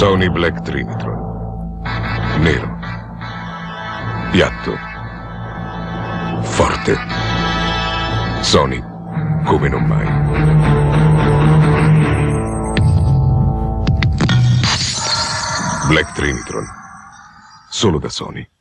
Sony Black Trinitron. Nero. Piatto. Forte. Sony come non mai. Black Trinitron. Solo da Sony.